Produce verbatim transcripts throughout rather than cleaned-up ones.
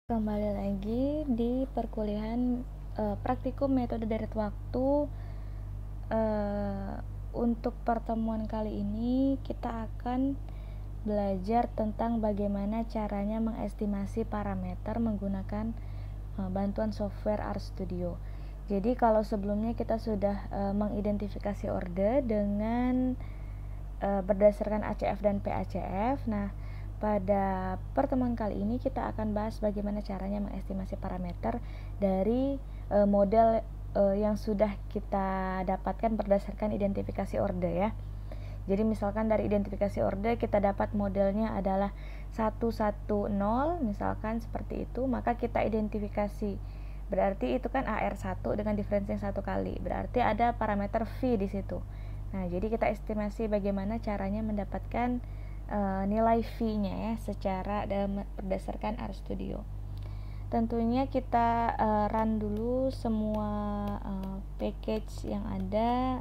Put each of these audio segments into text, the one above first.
Kembali lagi di perkuliahan uh, praktikum metode deret waktu. Uh, untuk pertemuan kali ini kita akan belajar tentang bagaimana caranya mengestimasi parameter menggunakan uh, bantuan software RStudio. Jadi kalau sebelumnya kita sudah uh, mengidentifikasi order dengan uh, berdasarkan A C F dan P A C F. Nah, pada pertemuan kali ini kita akan bahas bagaimana caranya mengestimasi parameter dari e, model e, yang sudah kita dapatkan berdasarkan identifikasi order ya. Jadi misalkan dari identifikasi order kita dapat modelnya adalah satu satu nol misalkan seperti itu, maka kita identifikasi. Berarti itu kan A R satu dengan diferensiasi satu kali. Berarti ada parameter V di situ. Nah, jadi kita estimasi bagaimana caranya mendapatkan Uh, nilai V-nya ya secara berdasarkan RStudio. Tentunya kita uh, run dulu semua uh, package yang ada.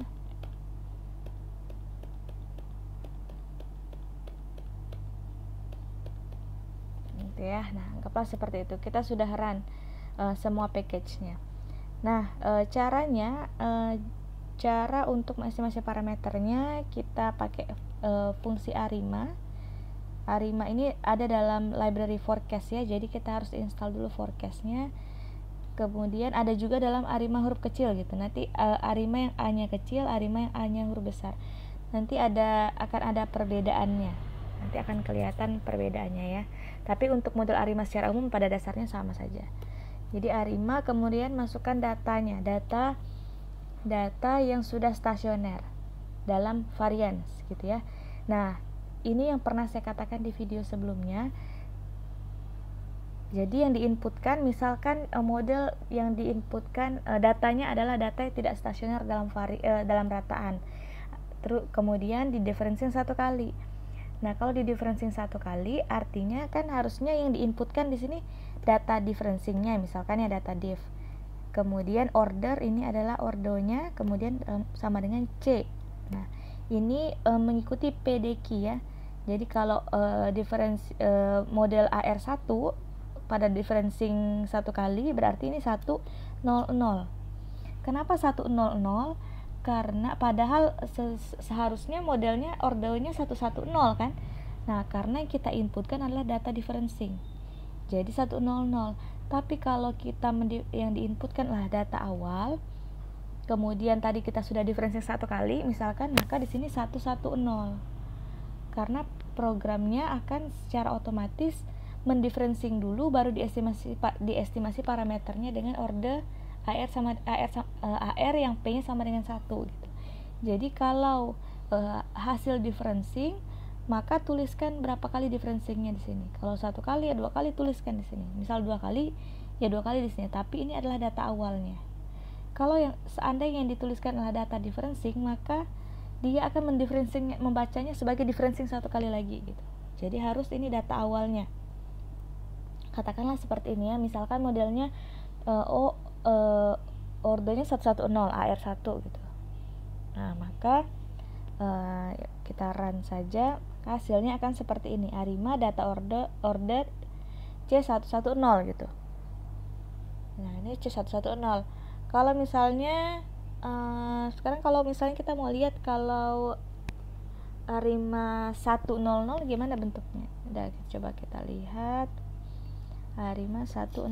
Gitu ya. Nah, anggaplah seperti itu. Kita sudah run uh, semua package-nya. Nah, uh, caranya uh, cara untuk mengestimasi parameternya kita pakai uh, fungsi Arima. Arima ini ada dalam library forecast ya, jadi kita harus install dulu forecastnya. Kemudian ada juga dalam Arima huruf kecil gitu. Nanti uh, Arima yang A-nya kecil, Arima yang A-nya huruf besar. Nanti ada akan ada perbedaannya. Nanti akan kelihatan perbedaannya ya. Tapi untuk model Arima secara umum pada dasarnya sama saja. Jadi Arima kemudian masukkan datanya, data data yang sudah stasioner dalam variance gitu ya. Nah, ini yang pernah saya katakan di video sebelumnya. Jadi yang diinputkan misalkan model yang diinputkan datanya adalah data yang tidak stasioner dalam vari, eh, dalam rataan. Terus kemudian didiferensiasi satu kali. Nah, kalau didiferensiasi satu kali artinya kan harusnya yang diinputkan di sini data differencingnya, misalkan ya data diff. Kemudian order ini adalah ordernya, kemudian um, sama dengan C. Nah, ini um, mengikuti P D Q ya. Jadi kalau uh, diferensi uh, model A R satu pada differencing satu kali berarti ini satu nol nol. Kenapa satu nol nol? Karena padahal se- seharusnya modelnya ordernya satu satu nol kan. Nah, karena yang kita inputkan adalah data differencing. Jadi satu nol nol. Tapi kalau kita mendi- yang diinputkan adalah data awal, kemudian tadi kita sudah diferensiasi satu kali misalkan, maka di sini satu satu nol. Karena programnya akan secara otomatis mendiferencing dulu baru diestimasi diestimasi parameternya dengan order A R sama A R uh, A R yang P-nya sama dengan satu gitu. Jadi kalau uh, hasil differencing maka tuliskan berapa kali differencingnya di sini. Kalau satu kali ya dua kali tuliskan di sini. Misal dua kali ya dua kali di sini. Tapi ini adalah data awalnya. Kalau yang seandainya yang dituliskan adalah data differencing maka dia akan mendiferencing membacanya sebagai differencing satu kali lagi gitu. Jadi harus ini data awalnya. Katakanlah seperti ini ya, misalkan modelnya uh, oh uh, ordernya satu satu nol A R satu gitu. Nah, maka uh, kita run saja, hasilnya akan seperti ini. Arima data order order C satu satu nol gitu. Nah, ini C satu satu nol. Kalau misalnya Uh, sekarang kalau misalnya kita mau lihat kalau Arima seratus gimana bentuknya? Udah, coba kita lihat Arima seratus.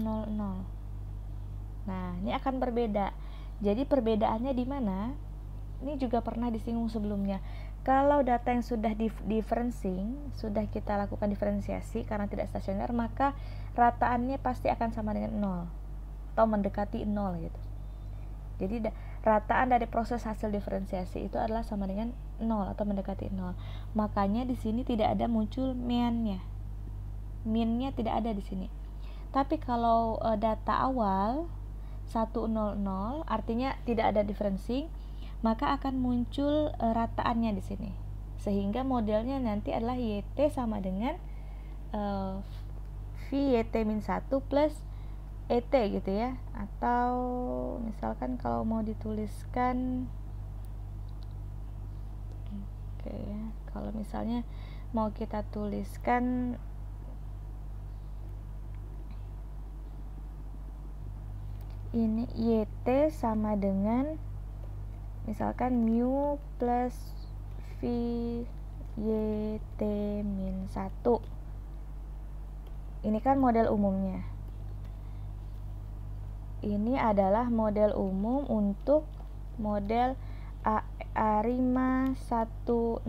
Nah, ini akan berbeda. Jadi perbedaannya di mana? Ini juga pernah disinggung sebelumnya. Kalau data yang sudah di differencing, sudah kita lakukan diferensiasi karena tidak stasioner, maka rataannya pasti akan sama dengan nol atau mendekati nol gitu. Jadi rataan dari proses hasil diferensiasi itu adalah sama dengan nol atau mendekati nol. Makanya di sini tidak ada muncul mean-nya. Mean-nya tidak ada di sini. Tapi kalau e, data awal seratus artinya tidak ada differencing, maka akan muncul e, rataannya di sini. Sehingga modelnya nanti adalah Y T sama dengan e, V Y T min satu plus E T gitu ya. Atau misalkan kalau mau dituliskan oke ya, kalau misalnya mau kita tuliskan ini yt sama dengan misalkan mu plus v yt min satu. Ini kan model umumnya. Ini adalah model umum untuk model A ARIMA seratus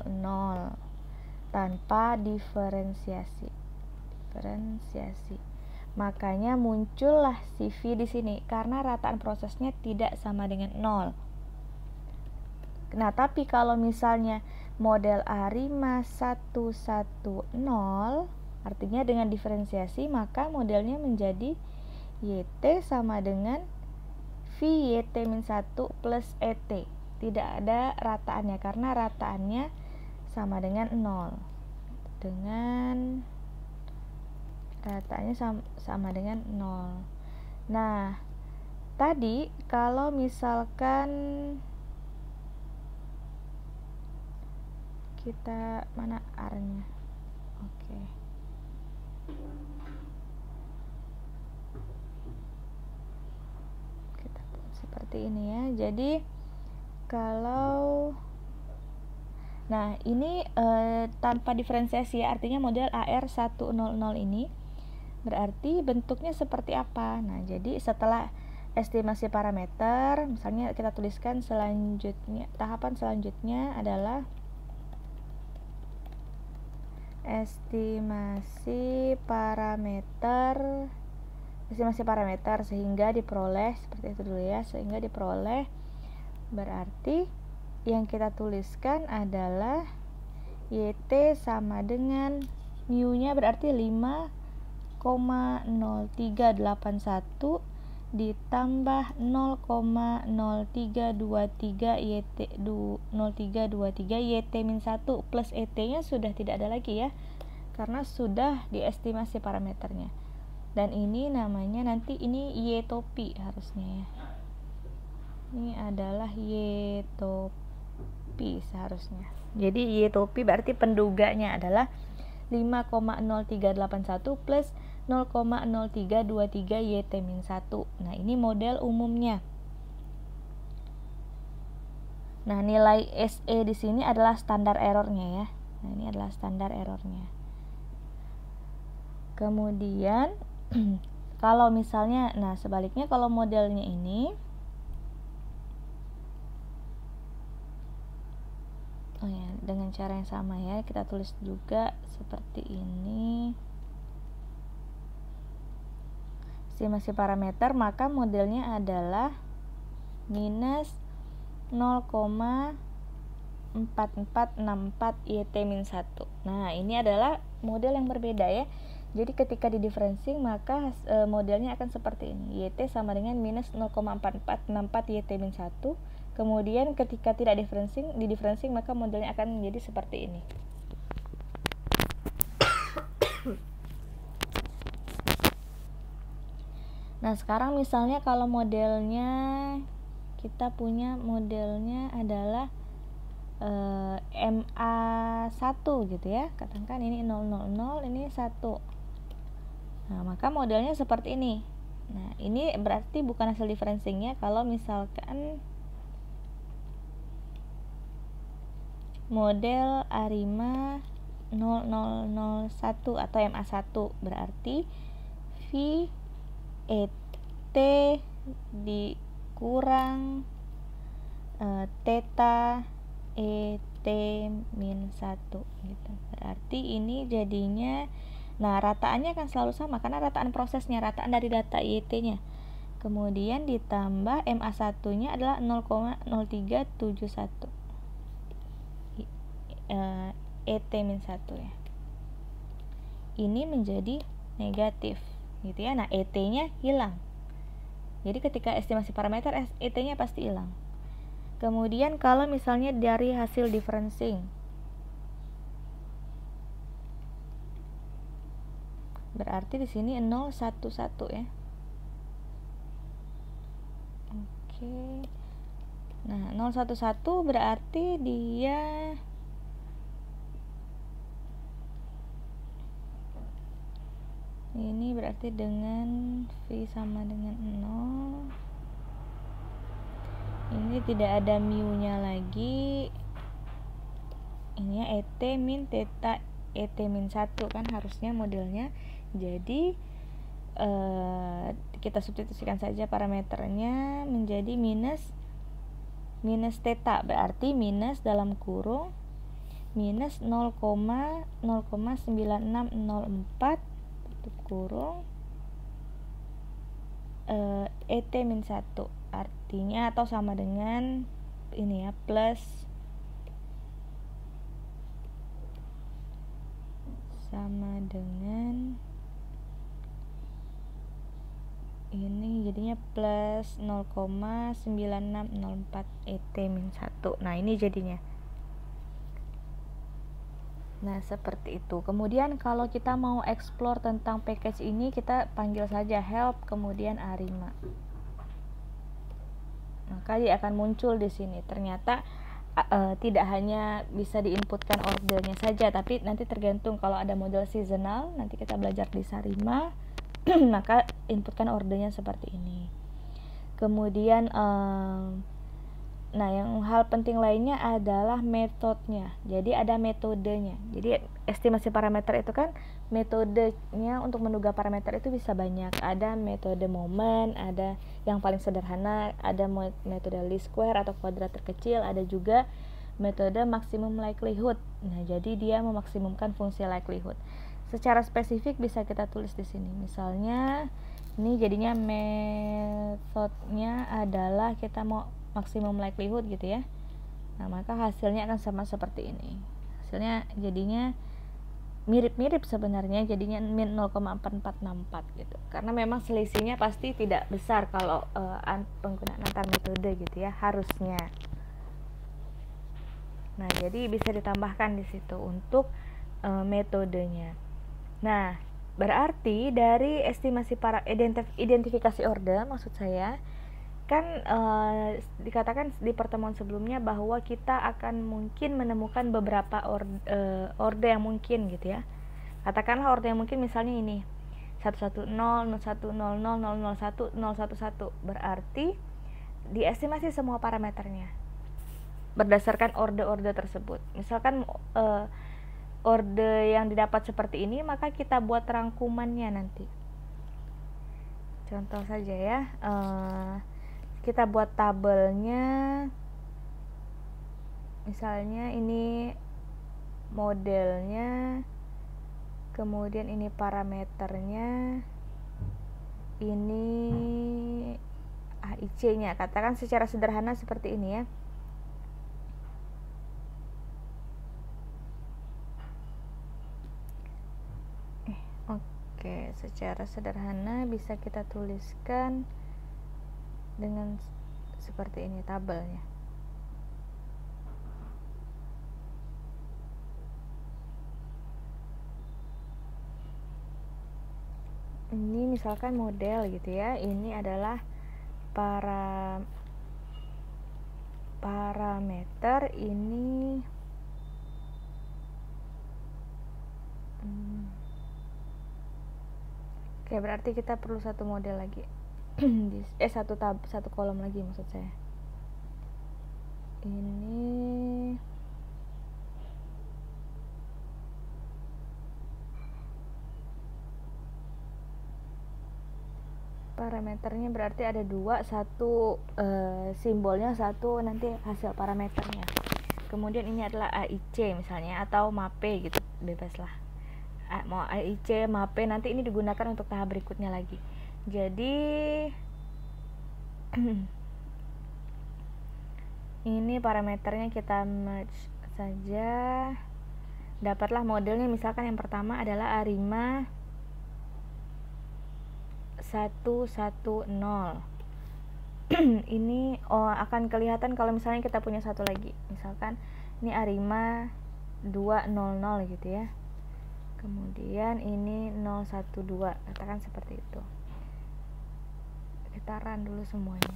tanpa diferensiasi. Diferensiasi. Makanya muncullah si V di sini karena rataan prosesnya tidak sama dengan nol. Nah, tapi kalau misalnya model ARIMA seratus artinya dengan diferensiasi, maka modelnya menjadi yt sama dengan v yt min satu plus et. Tidak ada rataannya karena rataannya sama dengan nol. Dengan rataannya sama, sama dengan nol. Nah, tadi kalau misalkan kita mana R-nya? Oke. Kita seperti ini ya. Jadi kalau nah ini e, tanpa diferensiasi ya, artinya model A R seratus ini berarti bentuknya seperti apa? Nah, jadi setelah estimasi parameter, misalnya kita tuliskan selanjutnya, tahapan selanjutnya adalah estimasi parameter estimasi parameter sehingga diperoleh seperti itu dulu ya, sehingga diperoleh berarti yang kita tuliskan adalah yt sama dengan mu nya berarti lima koma nol tiga delapan satu ditambah nol koma nol tiga dua tiga yt nol tiga dua tiga yt min satu plus et nya sudah tidak ada lagi ya, karena sudah diestimasi parameternya. Dan ini namanya nanti ini y topi harusnya ya, ini adalah y topi seharusnya. Jadi y topi berarti penduganya adalah lima koma nol tiga delapan satu plus nol koma nol tiga dua tiga yt min satu. Nah, ini model umumnya. Nah, nilai S E di sini adalah standar errornya ya. Nah, ini adalah standar errornya. Kemudian kalau misalnya, nah sebaliknya kalau modelnya ini, oh ya, dengan cara yang sama ya, kita tulis juga seperti ini. Estimasi parameter, maka modelnya adalah minus nol koma empat empat enam empat yt min satu. Nah, ini adalah model yang berbeda ya. Jadi ketika didiferensing maka e, modelnya akan seperti ini. Yt sama dengan minus nol koma empat empat enam empat yt min satu. Kemudian ketika tidak diferensing, didiferensing maka modelnya akan menjadi seperti ini. Nah, sekarang misalnya kalau modelnya kita punya modelnya adalah e, M A satu gitu ya. Katakan ini nol nol nol, ini satu. Nah, maka modelnya seperti ini. Nah, ini berarti bukan hasil diferensingnya. Kalau misalkan model ARIMA nol nol nol satu atau M A satu berarti V et dikurang e, theta et min satu gitu. Berarti ini jadinya, nah rataannya akan selalu sama karena rataan prosesnya, rataan dari data yt nya. Kemudian ditambah M A satu nya adalah nol koma nol tiga tujuh satu e, et min satu ya. Ini menjadi negatif gitu ya. Nah, et nya hilang. Jadi ketika estimasi parameter et nya pasti hilang. Kemudian kalau misalnya dari hasil diferensing, berarti di sini nol satu satu ya. Oke. Nah, nol satu satu berarti dia Ini berarti dengan V sama dengan nol. Ini tidak ada mu nya lagi. Ini ya et min theta et min satu kan harusnya modelnya. Jadi eh, kita substitusikan saja parameternya menjadi minus minus theta, berarti minus dalam kurung minus nol koma sembilan enam nol empat tutup kurung eh, et min satu, artinya atau sama dengan ini ya, plus sama dengan ini jadinya plus nol koma sembilan enam nol empat et min satu. Nah ini jadinya. Nah seperti itu. Kemudian kalau kita mau explore tentang package ini, kita panggil saja help kemudian Arima, maka dia akan muncul di sini. Ternyata uh, tidak hanya bisa diinputkan ordernya saja, tapi nanti tergantung kalau ada model seasonal, nanti kita belajar di Sarima maka inputkan ordernya seperti ini. Kemudian um, nah yang hal penting lainnya adalah metodenya. Jadi ada metodenya. Jadi estimasi parameter itu kan metodenya untuk menduga parameter itu bisa banyak. Ada metode momen, ada yang paling sederhana, ada metode least square atau kuadrat terkecil, ada juga metode maksimum likelihood. Nah, jadi dia memaksimumkan fungsi likelihood. Secara spesifik bisa kita tulis di sini. Misalnya ini jadinya metodenya adalah kita mau maksimum likelihood gitu ya. Nah, maka hasilnya akan sama seperti ini. Hasilnya jadinya mirip-mirip sebenarnya, jadinya min nol koma empat empat enam empat gitu. Karena memang selisihnya pasti tidak besar kalau uh, penggunaan antar metode gitu ya, harusnya. Nah, jadi bisa ditambahkan di situ untuk uh, metodenya. Nah, berarti dari estimasi para identif- identifikasi order, maksud saya kan uh, dikatakan di pertemuan sebelumnya bahwa kita akan mungkin menemukan beberapa orde, uh, orde yang mungkin gitu ya. Katakanlah orde yang mungkin misalnya ini satu satu nol, nol satu nol nol, nol nol satu, nol satu satu, berarti diestimasi semua parameternya berdasarkan orde-orde tersebut. Misalkan uh, orde yang didapat seperti ini, maka kita buat rangkumannya nanti. Contoh saja ya, uh, kita buat tabelnya. Misalnya ini modelnya, kemudian ini parameternya, ini A I C-nya. Katakan secara sederhana seperti ini ya. Oke, secara sederhana bisa kita tuliskan dengan seperti ini tabelnya. Ini misalkan model gitu ya. Ini adalah para parameter ini hmm. Oke, berarti kita perlu satu model lagi. eh satu tab satu kolom lagi maksud saya. Ini parameternya berarti ada dua, satu e, simbolnya, satu nanti hasil parameternya. Kemudian ini adalah A I C misalnya atau MAPE gitu, bebas lah. Mau A I C, MAPE, nanti ini digunakan untuk tahap berikutnya lagi. Jadi ini parameternya kita merge saja. Dapatlah modelnya, misalkan yang pertama adalah Arima satu satu nol. Ini oh, akan kelihatan kalau misalnya kita punya satu lagi. Misalkan ini Arima dua nol nol gitu ya. Kemudian ini nol satu dua, katakan seperti itu. Kita run dulu semuanya.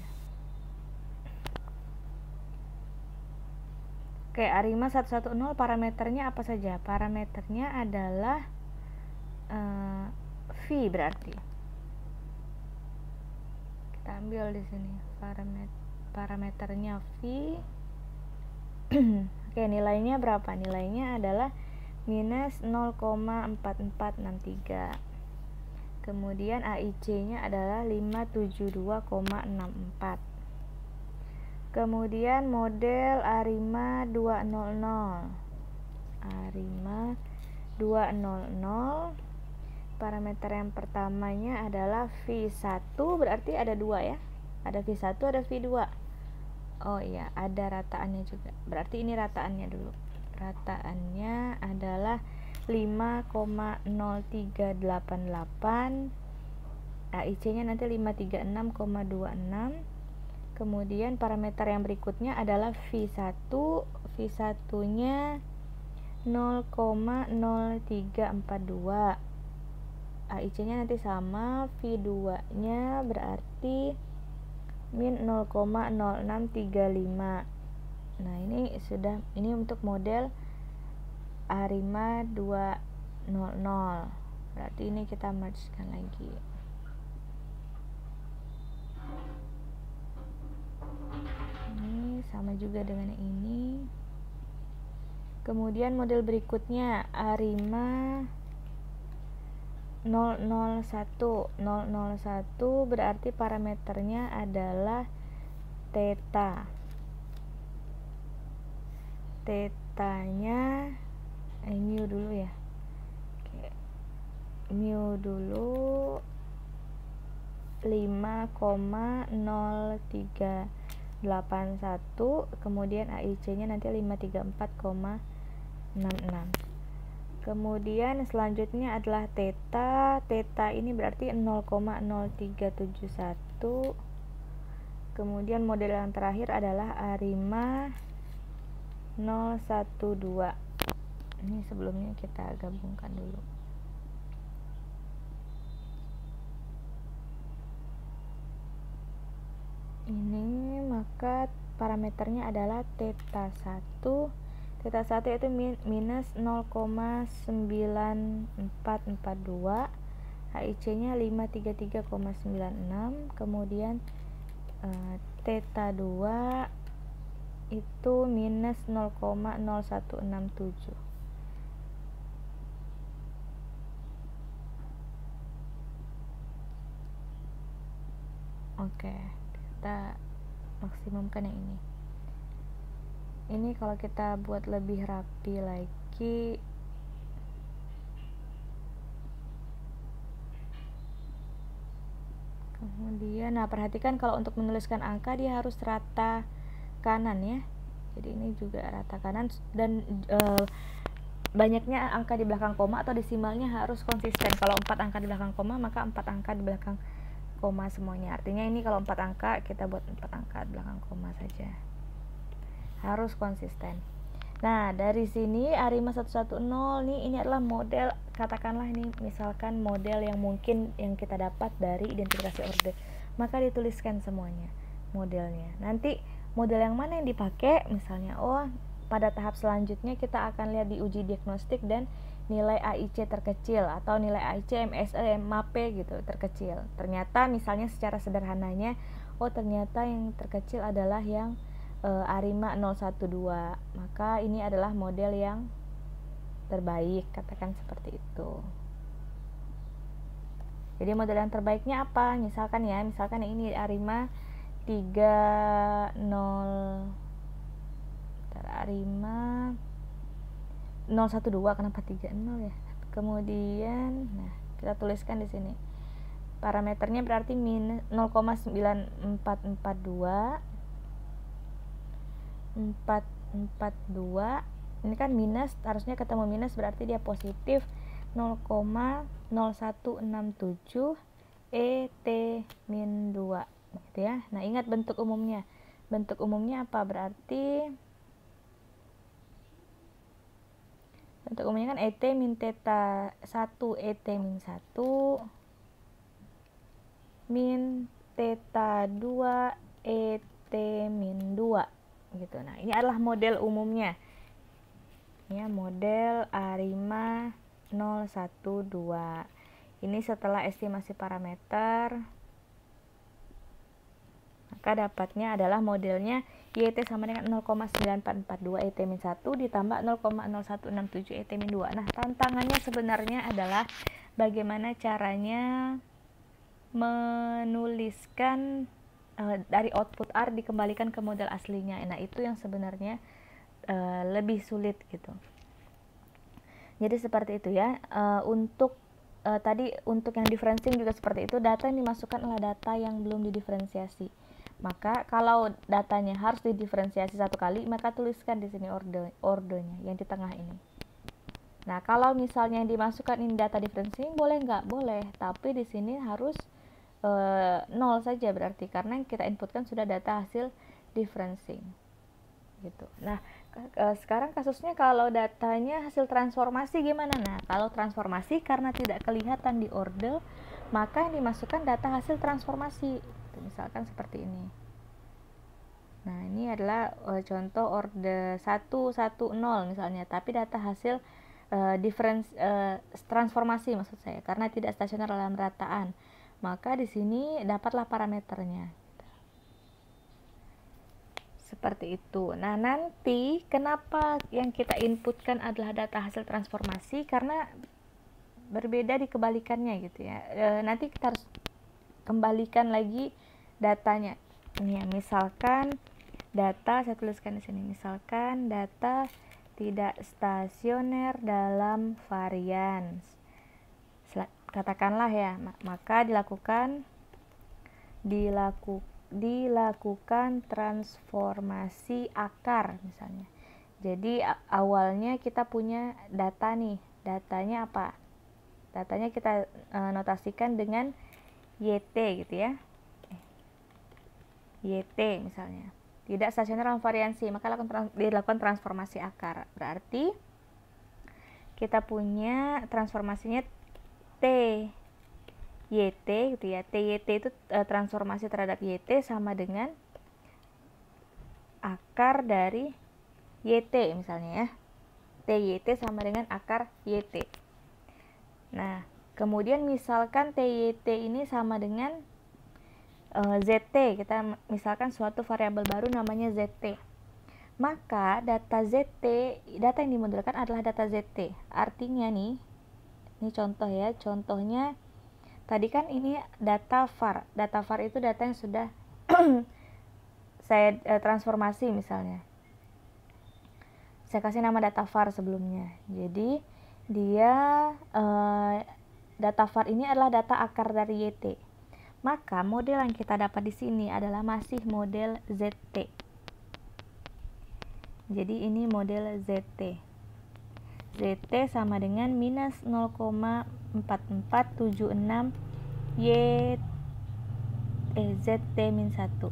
Oke, Arima satu satu nol parameternya apa saja? Parameternya adalah uh, V berarti. Kita ambil di sini parameter parameternya V. Oke, nilainya berapa? Nilainya adalah minus nol koma empat empat enam tiga. Kemudian A I C-nya adalah lima tujuh dua koma enam empat. Kemudian model ARIMA dua nol nol. ARIMA dua nol nol. Parameter yang pertamanya adalah V satu, berarti ada dua ya. Ada V satu, ada V dua. Oh iya, ada rataannya juga. Berarti ini rataannya dulu. Rataannya adalah lima koma nol tiga delapan delapan. A I C-nya nanti lima tiga enam koma dua enam. Kemudian parameter yang berikutnya adalah V satu. V satu-nya nol koma nol tiga empat dua. A I C-nya nanti sama. V dua-nya berarti min nol koma nol enam tiga lima. Nah, ini sudah, ini untuk model ARIMA dua nol nol. Berarti ini kita merge-kan lagi. Ini sama juga dengan ini. Kemudian model berikutnya ARIMA nol nol satu. nol nol satu berarti parameternya adalah theta. Theta-nya eh, mu dulu ya. Oke. Mu dulu lima koma nol tiga delapan satu, kemudian A I C-nya nanti lima tiga empat koma enam enam. Kemudian selanjutnya adalah theta. Theta ini berarti nol koma nol tiga tujuh satu. Kemudian model yang terakhir adalah ARIMA nol satu dua. Ini sebelumnya kita gabungkan dulu. Ini maka parameternya adalah theta satu. Theta satu itu minus nol koma sembilan empat empat dua. A I C-nya lima tiga tiga koma sembilan enam. Kemudian uh, theta dua itu minus nol koma nol satu enam tujuh. Oke, kita maksimumkan yang ini. Ini kalau kita buat lebih rapi lagi, kemudian nah perhatikan kalau untuk menuliskan angka dia harus rata kanan ya. Jadi ini juga rata kanan dan e, banyaknya angka di belakang koma atau desimalnya harus konsisten. Kalau empat angka di belakang koma maka empat angka di belakang koma semuanya. Artinya ini kalau empat angka kita buat empat angka di belakang koma saja. Harus konsisten. Nah, dari sini ARIMA seratus sepuluh nih, ini adalah model, katakanlah ini misalkan model yang mungkin yang kita dapat dari identifikasi order. Maka dituliskan semuanya modelnya. Nanti model yang mana yang dipakai, misalnya oh pada tahap selanjutnya kita akan lihat di uji diagnostik dan nilai A I C terkecil atau nilai A I C M S E M A P gitu terkecil. Ternyata misalnya secara sederhananya oh ternyata yang terkecil adalah yang Uh, ARIMA nol satu dua, maka ini adalah model yang terbaik, katakan seperti itu. Jadi model yang terbaiknya apa? Misalkan ya, misalkan ini ARIMA tiga nol ARIMA nol satu dua, kenapa tiga nol ya? Kemudian nah, kita tuliskan di sini. Parameternya berarti minus nol koma sembilan empat empat dua empat empat dua. Ini kan minus, harusnya ketemu minus berarti dia positif nol koma nol satu enam tujuh E T min dua gitu ya. Nah, ingat bentuk umumnya. Bentuk umumnya apa? Berarti bentuk umumnya kan E T min theta satu E T min satu min theta dua E T min dua gitu. Nah, ini adalah model umumnya. Ya, model ARIMA nol satu dua. Ini setelah estimasi parameter, maka dapatnya adalah modelnya Y T sama dengan nol koma sembilan empat empat dua E T min satu ditambah nol koma nol satu enam tujuh E T min dua. Nah, tantangannya sebenarnya adalah bagaimana caranya menuliskan uh, dari output R dikembalikan ke model aslinya. Nah, itu yang sebenarnya uh, lebih sulit gitu. Jadi seperti itu ya. Uh, untuk uh, tadi untuk yang differencing juga seperti itu. Data yang dimasukkan adalah data yang belum didiferensiasi. Maka kalau datanya harus didiferensiasi satu kali, maka tuliskan di sini orde ordenya yang di tengah ini. Nah, kalau misalnya yang dimasukkan ini data differencing, boleh nggak? Boleh, tapi di sini harus e, nol saja berarti karena yang kita inputkan sudah data hasil differencing. Gitu. Nah, e, sekarang kasusnya kalau datanya hasil transformasi gimana? Nah, kalau transformasi karena tidak kelihatan di order, maka yang dimasukkan data hasil transformasi. Misalkan seperti ini. Nah, ini adalah e, contoh order satu satu nol misalnya, tapi data hasil e, difference e, transformasi maksud saya, karena tidak stasioner dalam rataan. Maka di sini dapatlah parameternya. Seperti itu. Nah, nanti kenapa yang kita inputkan adalah data hasil transformasi? Karena berbeda di kebalikannya gitu ya. E, nanti kita harus kembalikan lagi datanya. Ini ya, misalkan data, saya tuliskan di sini, misalkan data tidak stasioner dalam varian. Katakanlah ya, maka dilakukan dilaku, dilakukan transformasi akar misalnya. Jadi awalnya kita punya data nih, datanya apa? Datanya kita e, notasikan dengan Y T gitu ya. Y T misalnya tidak stasioner dalam variansi, maka dilakukan transformasi akar, berarti kita punya transformasinya T Y T gitu ya. T Y T itu e, transformasi terhadap Y T sama dengan akar dari Y T misalnya ya. T Y T sama dengan akar Y T. Nah, kemudian misalkan T Y T ini sama dengan Z T, kita misalkan suatu variabel baru namanya Z T, maka data Z T, data yang dimodelkan adalah data Z T. Artinya nih, ini contoh ya, contohnya tadi kan ini data var, data var itu data yang sudah saya eh, transformasi misalnya, saya kasih nama data var sebelumnya. Jadi dia eh, data var ini adalah data akar dari Y T. Maka model yang kita dapat di sini adalah masih model Z T. Jadi ini model Z T. Z T sama dengan minus nol koma empat empat tujuh enam Y eh, Z T min satu.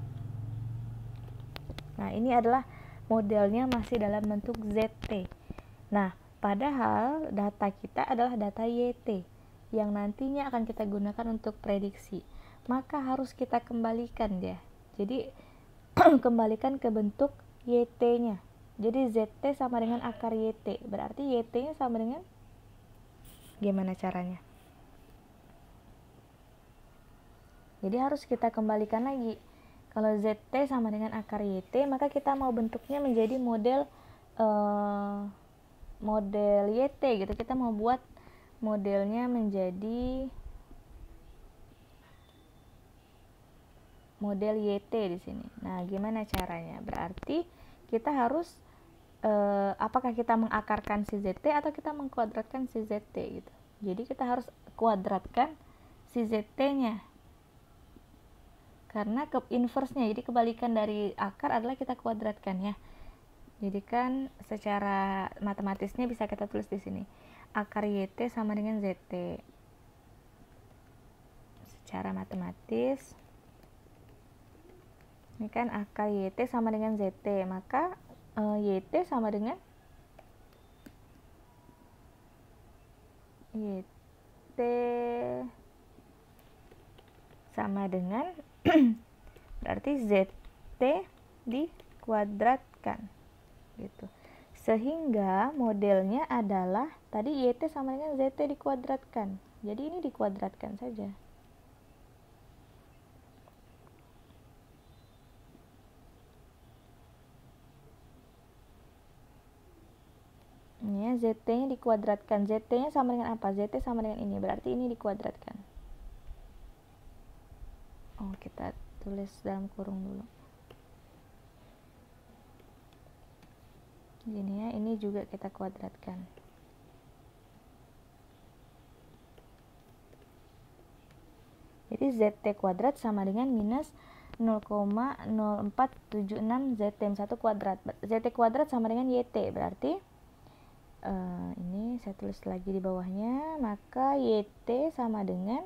Nah, ini adalah modelnya masih dalam bentuk Z T. Nah, padahal data kita adalah data Y T yang nantinya akan kita gunakan untuk prediksi, maka harus kita kembalikan ya. Jadi kembalikan ke bentuk Y T-nya. Jadi Z T sama dengan akar Y T, berarti Y T-nya sama dengan gimana caranya? Jadi harus kita kembalikan lagi. Kalau Z T sama dengan akar Y T, maka kita mau bentuknya menjadi model uh, model Y T gitu. Kita mau buat modelnya menjadi model Y T di sini. Nah, gimana caranya? Berarti kita harus eh, apakah kita mengakarkan si Z T atau kita mengkuadratkan si Z T gitu. Jadi kita harus kuadratkan si Z T-nya. Karena ke inverse-nya, jadi kebalikan dari akar adalah kita kuadratkan ya. Jadi kan secara matematisnya bisa kita tulis di sini. Akar Y T sama dengan Z T. Secara matematis ini kan akar Y T sama dengan Z T, maka e, Y T sama dengan Y T sama dengan berarti Z T dikuadratkan gitu. Sehingga modelnya adalah tadi Y T sama dengan Z T dikuadratkan. Jadi ini dikuadratkan saja. Ini ya, zt-nya dikuadratkan. Zt-nya sama dengan apa? Zt sama dengan ini, berarti ini dikuadratkan. Oh, kita tulis dalam kurung dulu. Gini ya, ini juga kita kuadratkan. Jadi zt kuadrat sama dengan minus nol koma nol empat tujuh enam zt min satu kuadrat. Zt kuadrat sama dengan yt, berarti uh, ini saya tulis lagi di bawahnya, maka yt sama dengan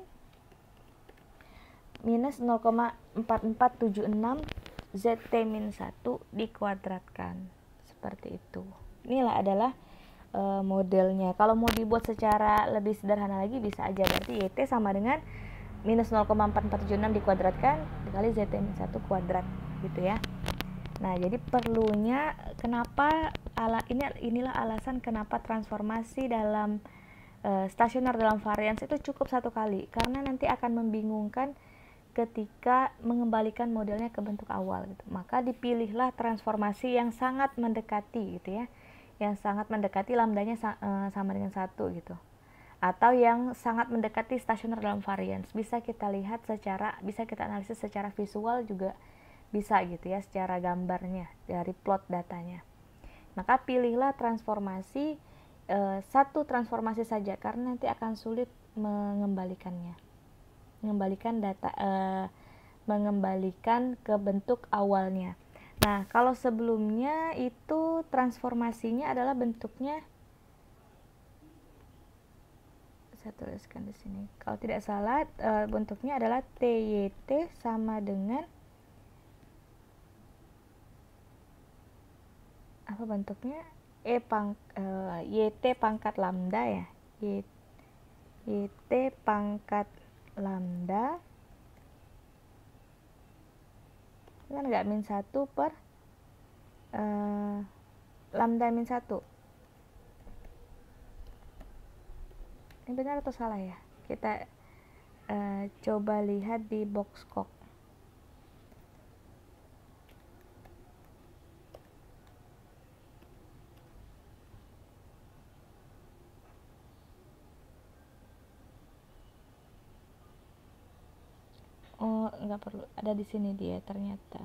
minus nol koma empat empat tujuh enam zt min satu dikuadratkan. Seperti itu. Inilah adalah uh, modelnya. Kalau mau dibuat secara lebih sederhana lagi bisa aja, berarti yt sama dengan minus nol koma empat empat tujuh enam dikuadratkan dikali zt min satu kuadrat gitu ya. Nah, jadi perlunya kenapa ala ini inilah alasan kenapa transformasi dalam uh, stasioner dalam varians itu cukup satu kali, karena nanti akan membingungkan ketika mengembalikan modelnya ke bentuk awal gitu. Maka dipilihlah transformasi yang sangat mendekati gitu ya. Yang sangat mendekati lambdanya uh, sama dengan satu gitu. Atau yang sangat mendekati stasioner dalam varians, bisa kita lihat secara, bisa kita analisis secara visual juga bisa gitu ya, secara gambarnya dari plot datanya. Maka pilihlah transformasi e, satu transformasi saja, karena nanti akan sulit mengembalikannya, mengembalikan data, e, mengembalikan ke bentuk awalnya. Nah, kalau sebelumnya itu transformasinya adalah bentuknya, saya tuliskan di sini. Kalau tidak salah, e, bentuknya adalah T Y T sama dengan apa bentuknya? E pang e, Y T pangkat lambda ya. Y, Y T pangkat lambda kan nggak min satu per e, lambda min satu. Ini benar atau salah ya? Kita uh, coba lihat di Boxcock. Oh, nggak perlu. Ada di sini dia ternyata.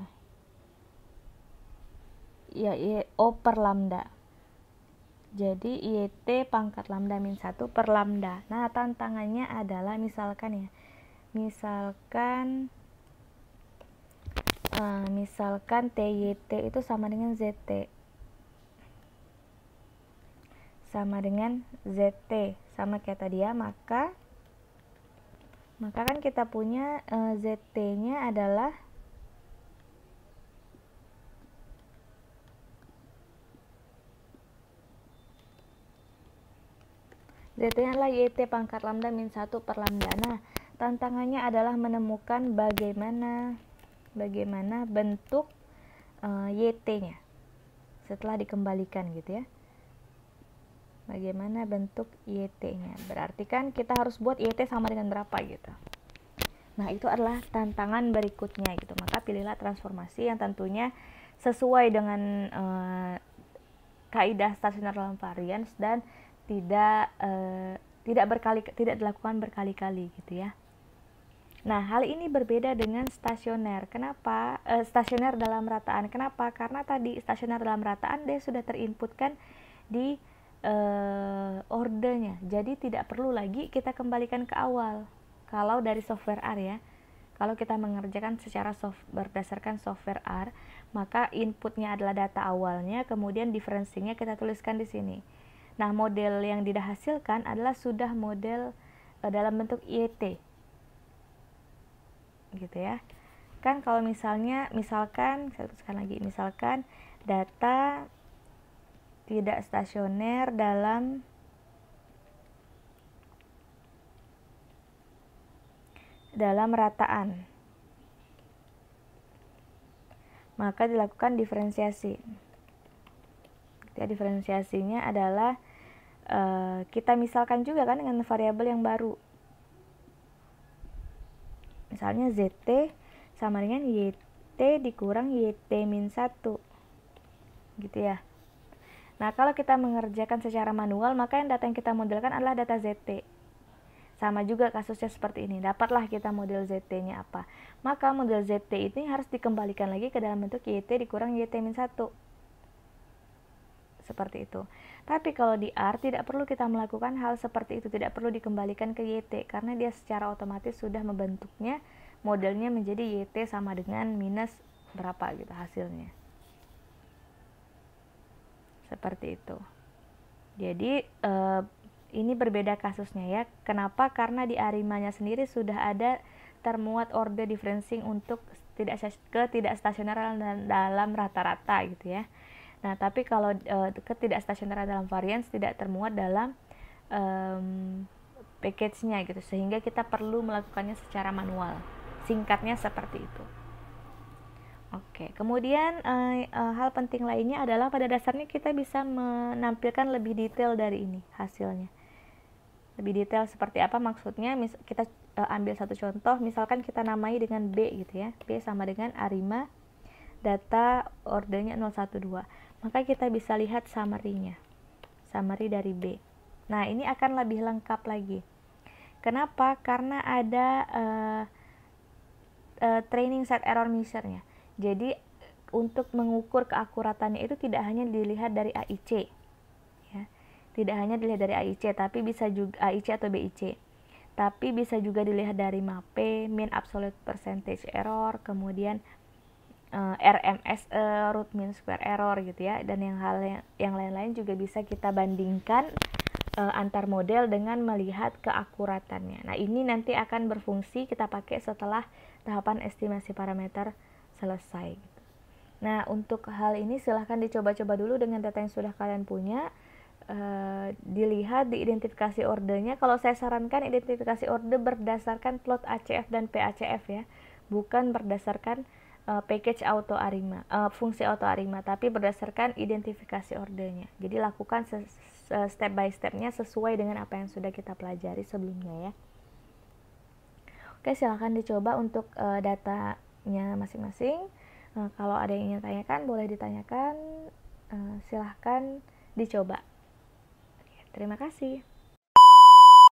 Ya, ya, O per lambda. Jadi Y T pangkat lambda min satu per lambda. Nah, tantangannya adalah misalkan ya. Misalkan uh, misalkan T Y T itu sama dengan Z T. Sama dengan Z T, sama kayak tadi ya, maka maka kan kita punya uh, Z T-nya adalah Z T-nya adalah Y T pangkat lambda min satu per lambda. Nah, tantangannya adalah menemukan bagaimana bagaimana bentuk uh, Y T-nya setelah dikembalikan gitu ya. Bagaimana bentuk Y T-nya. Berarti kan kita harus buat Y T sama dengan berapa gitu. Nah, itu adalah tantangan berikutnya gitu. Maka pilihlah transformasi yang tentunya sesuai dengan uh, kaidah stasioner dalam varians dan tidak uh, tidak berkali tidak dilakukan berkali-kali gitu ya. Nah, hal ini berbeda dengan stasioner. Kenapa? Uh, stasioner dalam rataan. Kenapa? Karena tadi stasioner dalam rataan dia sudah terinputkan di uh, ordernya. Jadi tidak perlu lagi kita kembalikan ke awal. Kalau dari software R ya. Kalau kita mengerjakan secara soft, berdasarkan software R, maka inputnya adalah data awalnya, kemudian differencingnya kita tuliskan di sini. Nah, model yang dihasilkan adalah sudah model e, dalam bentuk Y T. Gitu ya. Kan kalau misalnya, misalkan, saya tuliskan lagi, misalkan data tidak stasioner dalam dalam rataan. Maka dilakukan diferensiasi. Ya, diferensiasinya adalah Uh, kita misalkan juga kan dengan variabel yang baru. Misalnya Z T sama dengan Y T dikurang Y T min satu. Gitu ya. Nah, kalau kita mengerjakan secara manual, maka yang data yang kita modelkan adalah data Z T. Sama juga kasusnya seperti ini. Dapatlah kita model Z T-nya apa. Maka model Z T ini harus dikembalikan lagi ke dalam bentuk Y T dikurang Y T min satu. Seperti itu. Tapi kalau di R tidak perlu kita melakukan hal seperti itu. Tidak perlu dikembalikan ke Y T. Karena dia secara otomatis sudah membentuknya modelnya menjadi Y T sama dengan minus berapa gitu hasilnya. Seperti itu. Jadi eh, ini berbeda kasusnya ya. Kenapa? Karena di Arimanya sendiri sudah ada termuat order differencing untuk tidak ke tidak stasioner dalam rata-rata gitu ya. Nah, tapi kalau e, ketidakstasioneran dalam variance tidak termuat dalam um, package-nya gitu, sehingga kita perlu melakukannya secara manual. Singkatnya seperti itu. Oke, kemudian e, e, hal penting lainnya adalah pada dasarnya kita bisa menampilkan lebih detail dari ini hasilnya. Lebih detail seperti apa maksudnya? Mis- kita e, ambil satu contoh, misalkan kita namai dengan B gitu ya. B sama dengan Arima data ordernya nol satu dua. Maka kita bisa lihat summary-nya. Summary dari B. Nah, ini akan lebih lengkap lagi. Kenapa? Karena ada uh, uh, training set error measure-nya. Jadi, untuk mengukur keakuratannya itu tidak hanya dilihat dari A I C. Ya. Tidak hanya dilihat dari A I C, tapi bisa juga A I C atau B I C. Tapi bisa juga dilihat dari MAPE, mean absolute percentage error, kemudian Uh, R M S E, root mean square error gitu ya, dan yang hal yang, yang lain-lain juga bisa kita bandingkan uh, antar model dengan melihat keakuratannya. Nah, ini nanti akan berfungsi kita pakai setelah tahapan estimasi parameter selesai gitu. Nah, untuk hal ini silahkan dicoba-coba dulu dengan data yang sudah kalian punya. Uh, dilihat, diidentifikasi ordernya. Kalau saya sarankan identifikasi order berdasarkan plot A C F dan P A C F ya, bukan berdasarkan Uh, package auto Arima, uh, fungsi auto Arima, tapi berdasarkan identifikasi ordernya. Jadi lakukan step by stepnya sesuai dengan apa yang sudah kita pelajari sebelumnya ya. Oke, silahkan dicoba untuk uh, datanya masing-masing. Uh, kalau ada yang ingin tanyakan, boleh ditanyakan. Uh, silahkan dicoba. Terima kasih.